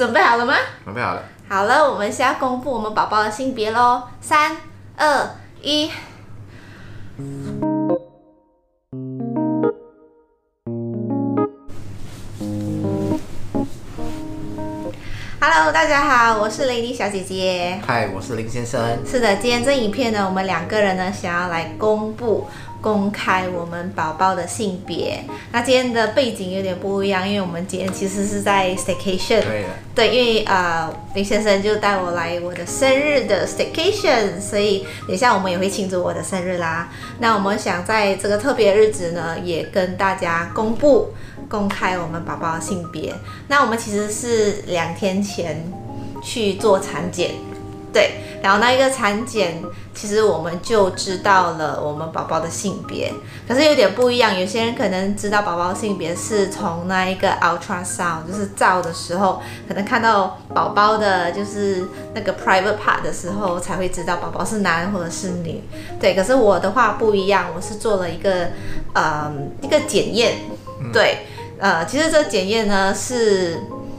准备好了吗？ 准备好了。 好了，我们现在公布我们宝宝的性别咯。3、2、1。Hello， 大家好，我是 Lady 小姐姐。 嗨，我是林先生。 是的，今天这影片呢，我们两个人呢想要来公开我们宝宝的性别。那今天的背景有点不一样，因为我们今天其实是在 staycation。对，因为林先生就带我来我的生日的 staycation， 所以等一下我们也会庆祝我的生日啦。那我们想在这个特别的日子呢，也跟大家公开我们宝宝的性别。那我们其实是2天前去做产检，对，然后那一个产检，其实我们就知道了我们宝宝的性别，可是有点不一样。有些人可能知道宝宝的性别是从那一个 ultrasound， 就是照的时候，可能看到宝宝的就是那个 private part 的时候，才会知道宝宝是男或者是女。对，可是我的话不一样，我是做了一个检验，对，其实这个检验呢是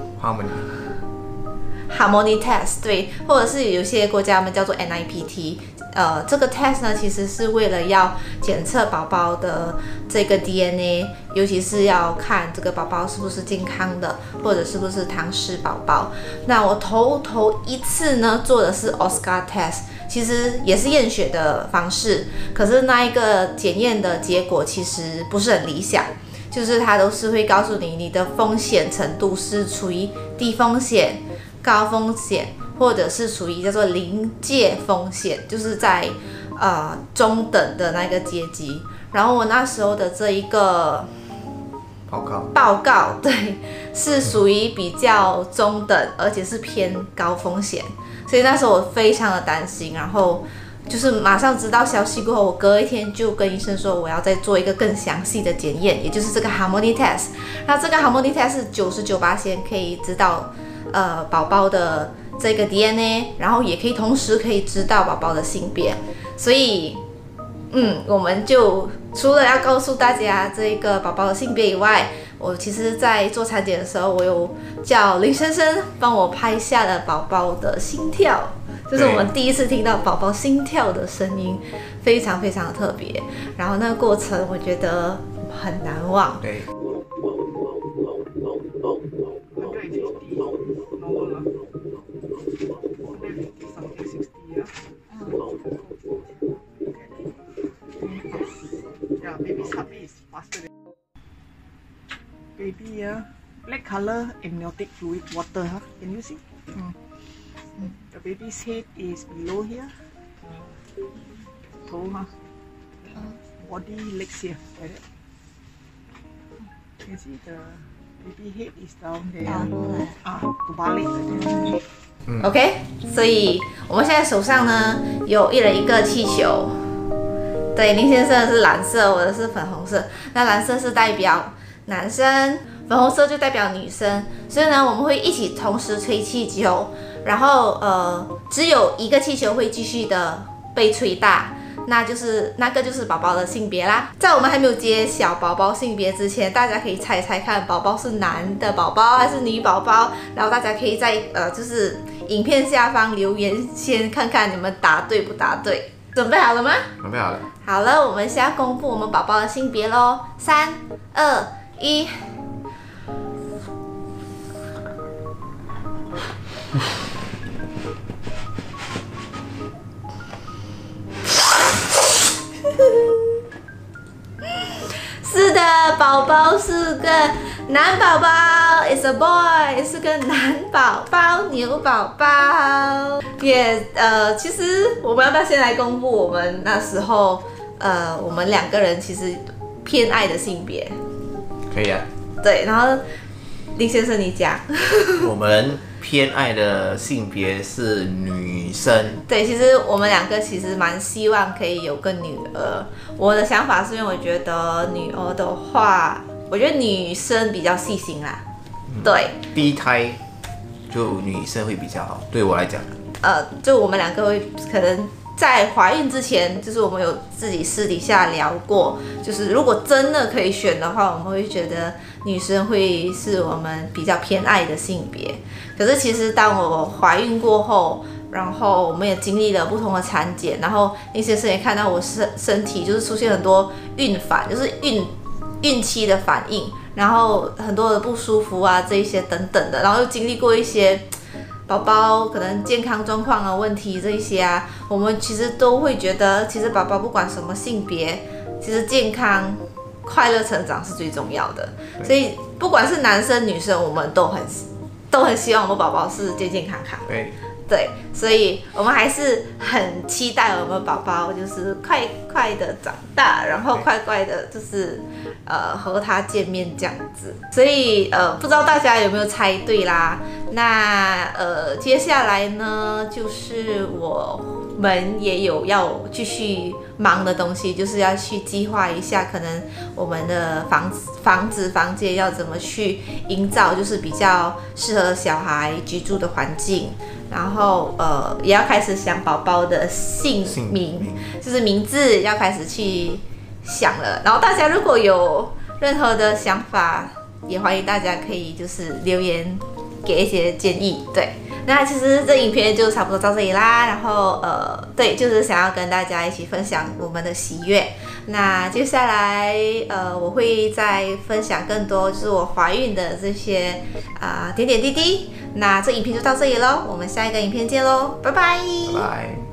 Harmony test， 对，或者是有些国家们叫做 NIPT。这个 test 呢，其实是为了要检测宝宝的这个 DNA， 尤其是要看这个宝宝是不是健康的，或者是不是唐氏宝宝。那我头一次呢做的是 Oscar test， 其实也是验血的方式，可是那一个检验的结果其实不是很理想。就是它都是会告诉你的风险程度是处于低风险、高风险，或者是属于叫做临界风险，就是在中等的那个阶级。然后我那时候的这一个报告，对，是属于比较中等，而且是偏高风险，所以那时候我非常的担心，然后就是马上知道消息过后，我隔一天就跟医生说我要再做一个更详细的检验，也就是这个 Harmony test。那这个 Harmony test 是99%可以知道宝宝的这个 DNA， 然后也可以同时可以知道宝宝的性别。所以我们就除了要告诉大家这个宝宝的性别以外，我其实在做产检的时候，我有叫林先生帮我拍下了宝宝的心跳，就是我们第一次听到宝宝心跳的声音，非常非常的特别。然后那个过程我觉得很难忘。 对。 Baby, black color amniotic fluid water, huh? Can you see? The baby's head is below here. Toe, huh? Body, legs here, like that. You can see the baby head is down there. Terbalik like that. OK， 所以我们现在手上呢有一人一个气球。对，林先生的是蓝色，我的是粉红色。那蓝色是代表男生，粉红色就代表女生。所以呢，我们会一起同时吹气球，然后只有一个气球会继续的被吹大，那个就是宝宝的性别啦。在我们还没有揭晓宝宝性别之前，大家可以猜猜看，宝宝是男的宝宝还是女宝宝？然后大家可以在就是影片下方留言，先看看你们答对不答对。准备好了吗？ 准备好了。 好了，我们现在公布我们宝宝的性别咯。3、2、1。是的，宝宝是个男宝宝 ，is a boy， 是个男宝宝，牛宝宝。其实我们要不要先来公布我们那时候我们2个人其实偏爱的性别？ 可以啊。 对，然后林先生你讲。 我们偏爱的性别是女生。 对，其实我们2个其实蛮希望可以有个女儿。我的想法是因为我觉得女儿的话，我觉得女生比较细心啦。对， 第一胎就女生会比较好，对我来讲。 就我们2个会可能在怀孕之前，就是我们有自己私底下聊过，就是如果真的可以选的话，我们会觉得女生会是我们比较偏爱的性别。可是其实当我怀孕过后，然后我们也经历了不同的产检，然后林先生也看到我身体就是出现很多孕反，就是孕期的反应，然后很多的不舒服啊这一些等等的，然后又经历过一些宝宝可能健康状况的问题这一些啊，我们其实都会觉得，其实宝宝不管什么性别，其实健康快乐成长是最重要的。所以不管是男生女生，我们都很希望我们宝宝是健健康康。对，所以我们还是很期待我们宝宝就是快快的长大，然后快快的就是和他见面这样子。所以不知道大家有没有猜对啦？那接下来呢，就是我们也有要继续忙的东西，就是要去计划一下，可能我们的房间要怎么去营造，就是比较适合小孩居住的环境。然后也要开始想宝宝的姓名，就是名字要开始去想了。然后大家如果有任何的想法，也欢迎大家可以就是留言给一些建议。对，那其实这影片就差不多到这里啦。然后对，就是想要跟大家一起分享我们的喜悦。那接下来我会再分享更多就是我怀孕的这些点点滴滴。那这影片就到这里咯，我们下一个影片见咯，拜拜。 拜拜。